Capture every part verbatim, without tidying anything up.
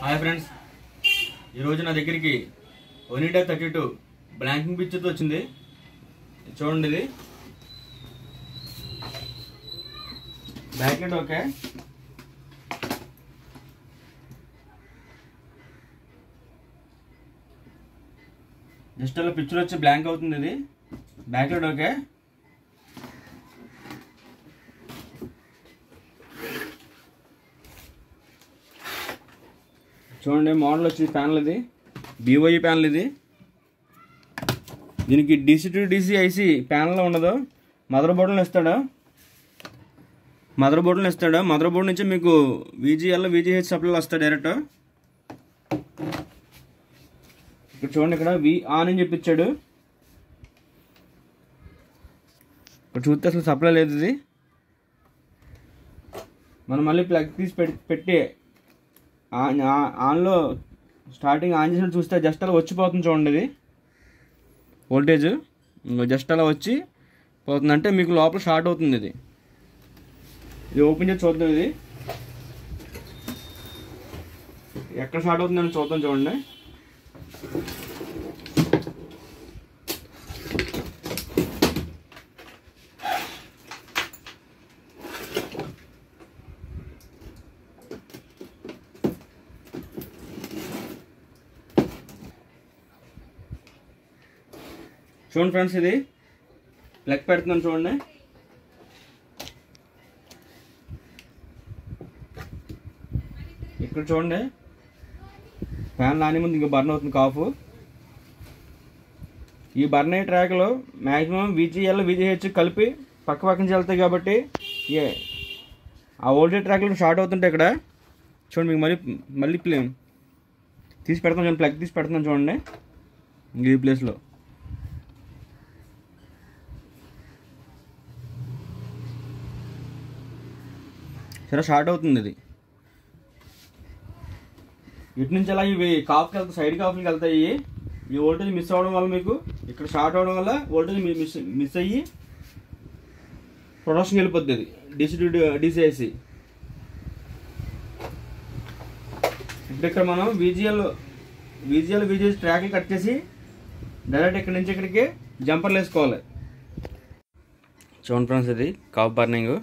Hi friends, ఈరోజు నా దగ్గరికి ఒనిడా థర్టీ టూ బ్లాంకింగ్ పిక్చర్తో వచ్చింది. చూడండి, ఇది బ్యాక్లైట్ ఓకే, జస్ట్ అలా పిక్చర్ వచ్చి బ్లాంక్ అవుతుంది. ఇది బ్యాక్లైట్ ఓకే. చూడండి, మోడల్ వచ్చి ప్యానల్, ఇది బీఓఈ ప్యానల్. ఇది దీనికి డీసీ టు డీసీ ఐసీ ప్యానల్లో ఉండదు. మదర్ బోర్డులను ఇస్తాడు మదర్ బోర్డులను ఇస్తాడు మదర్ బోర్డు నుంచి మీకు విజిఎల్ విజిహెచ్ సప్లై వస్తాడు డైరెక్ట్. ఇక్కడ చూడండి, ఇక్కడ వి ఆన్ అని చెప్పించాడు. ఇక్కడ చూస్తే అసలు సప్లై లేదు. ఇది మనం మళ్ళీ ప్లగ్ తీసి పెట్టి ఆన్లో స్టార్టింగ్ ఆన్ చేసినట్టు చూస్తే జస్ట్ అలా వచ్చిపోతుంది. చూడండి, ఇది వోల్టేజ్ జస్ట్ అలా వచ్చి పోతుందంటే మీకు లోపల షార్ట్ అవుతుంది. ఇది ఇది ఓపెన్ చేసి చూద్దాం. ఇది ఎక్కడ షార్ట్ అవుతుందని చూద్దాం. చూడండి, చూడండి ఫ్రెండ్స్, ఇది ప్లగ్ పెడుతున్నాను. చూడండి, ఇక్కడ చూడండి, ఫ్యాన్ లాని ముందు ఇంకా బర్న్ అవుతుంది కాఫ్. ఈ బర్న్ అయ్యే ట్రాక్లో మ్యాక్సిమం విజిఎల్ విజిహెచ్ కలిపి పక్క పక్క నుంచి వెళ్తాయి కాబట్టి ఏ ఆ ఓల్డేజ్ ట్రాక్లో షార్ట్ అవుతుంటే ఇక్కడ చూడండి, మీకు మళ్ళీ మళ్ళీ ప్లే తీసి పెడతాను. చూడండి, ప్లగ్ తీసి పెడుతున్నాను. చూడండి, ఈ ప్లేస్లో సరే షార్ట్ అవుతుంది. ఇది ఇటు నుంచి అలా ఇవి కాఫ్కి వెళ్తాయి, సైడ్ కాఫ్కి వెళ్తాయి. ఈ వోల్టేజ్ మిస్ అవ్వడం వల్ల మీకు ఇక్కడ షార్ట్ అవ్వడం వల్ల వోల్టేజ్ మిస్ మిస్ అయ్యి ప్రొడక్షన్కి వెళ్ళిపోద్ది. అది డీసీ టు డీసీ ఐసీ. ఇప్పుడు ఇక్కడ మనం విజిఎల్ విజిఎల్ విజిఎల్ ట్రాక్లు కట్ చేసి డైరెక్ట్ ఇక్కడ నుంచి ఇక్కడికి జంపర్లు వేసుకోవాలి. చూడండి ఫ్రెండ్స్, ఇది కాఫ్ బర్నింగ్.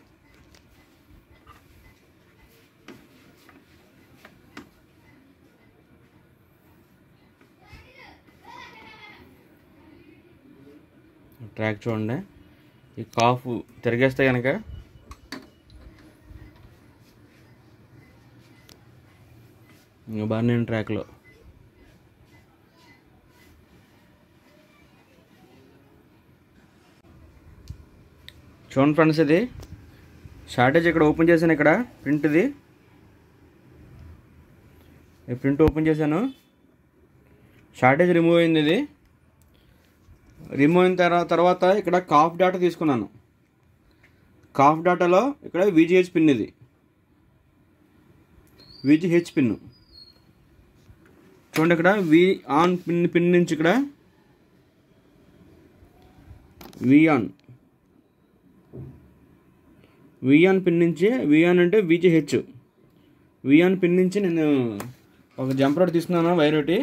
ట్రాక్ చూడండి, ఈ కాఫ్ తిరిగేస్తే కనుక ఇంకా బర్నింగ్ ట్రాక్లో చూడండి ఫ్రెండ్స్, ఇది షార్టేజ్ ఇక్కడ ఓపెన్ చేశాను. ఇక్కడ ప్రింట్, ఇది ఈ ప్రింట్ ఓపెన్ చేశాను. షార్టేజ్ రిమూవ్ అయింది. ఇది రిమూవ్ అయిన తర్వాత తర్వాత ఇక్కడ కాఫ్ డాటా తీసుకున్నాను. కాఫ్ డాటాలో ఇక్కడ విజిహెచ్ పిన్, ఇది విజిహెచ్ పిన్ చూడండి. ఇక్కడ వి ఆన్ పిన్ పిన్ నుంచి ఇక్కడ V on V on pin నుంచి వి ఆన్ అంటే విజిహెచ్ వి ఆన్ పిన్ నుంచి నేను ఒక జంపర్ ఒకటి తీసుకున్నాను, వైర్ ఒకటి.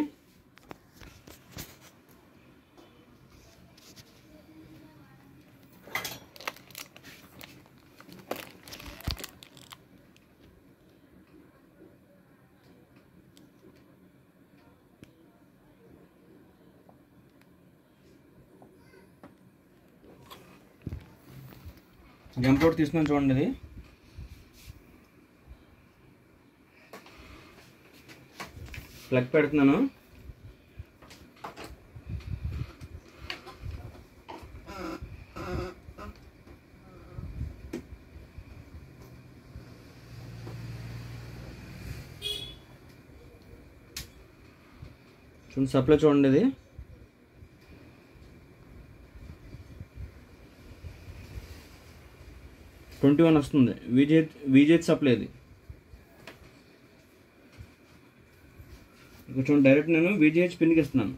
జంప్ రోడ్ తీసుకున్నాను. చూడండి, ఇది ప్లగ్ పెడుతున్నాను. చూడండి, సప్లై చూడండి, ఇది ట్వంటీ వన్ వస్తుంది. VGH VGH supply. ఇది ఇక్కడ చూడండి, డైరెక్ట్ నేను విజిహెచ్ పిన్కి ఇస్తున్నాను.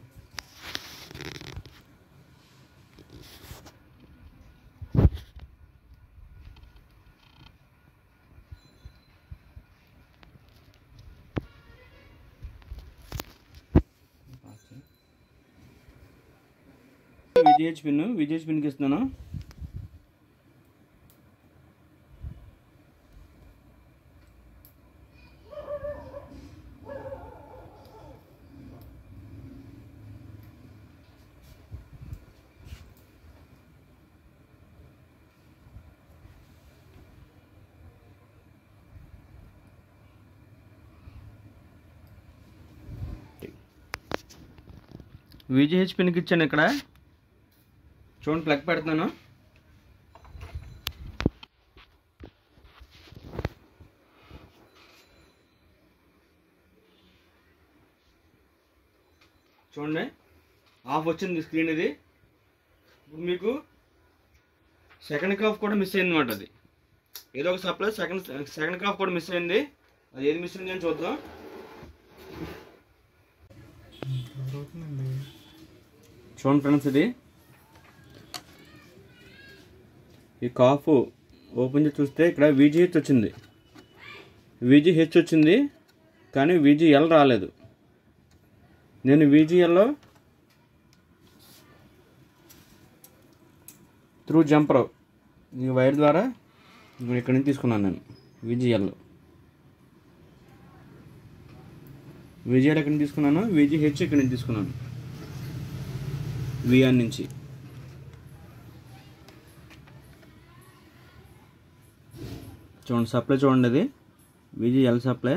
విజిహెచ్ పిన్ విజిహెచ్ పిన్కి ఇస్తున్నాను. విజిహెచ్ పిన్కి ఇచ్చాను. ఇక్కడ చూడండి, ప్లగ్ పెడుతున్నాను. చూడండి, ఆఫ్ వచ్చింది స్క్రీన్. ఇది ఇప్పుడు మీకు సెకండ్ కాఫ్ కూడా మిస్ అయింది అనమాట. అది ఏదో ఒక సప్లై సెకండ్ సెకండ్ కాఫ్ కూడా మిస్ అయింది. అది ఏది మిస్ అయింది అని చూద్దాం. చూడండి ఫ్రెండ్స్, ఇది ఈ కాఫ్ ఓపెన్ చేసి చూస్తే ఇక్కడ విజిహెచ్ వచ్చింది, విజిహెచ్ వచ్చింది కానీ విజిఎల్ రాలేదు. నేను విజిఎల్లో త్రూ జంపర్ ఈ వైర్ ద్వారా ఇప్పుడు ఇక్కడి నుంచి తీసుకున్నాను. నేను విజిఎల్ విజిఎల్ ఎక్కడి నుంచి తీసుకున్నాను, విజిహెచ్ ఇక్కడి నుంచి తీసుకున్నాను, విఆర్ నుంచి. చూడండి సప్లై చూడండి, అది VGL supply.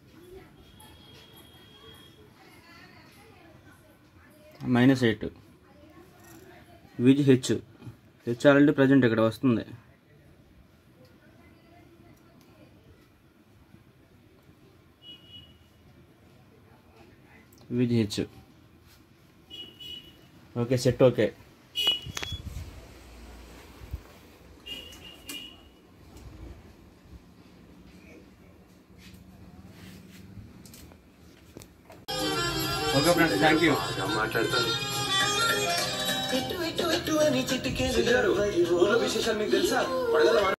Minus eight VGH H already present ఇక్కడ వస్తుంది. VGH okay, set okay. Okay friends, thank you. మాట్లాడతాను. విశేషాలు మీకు తెలుసా?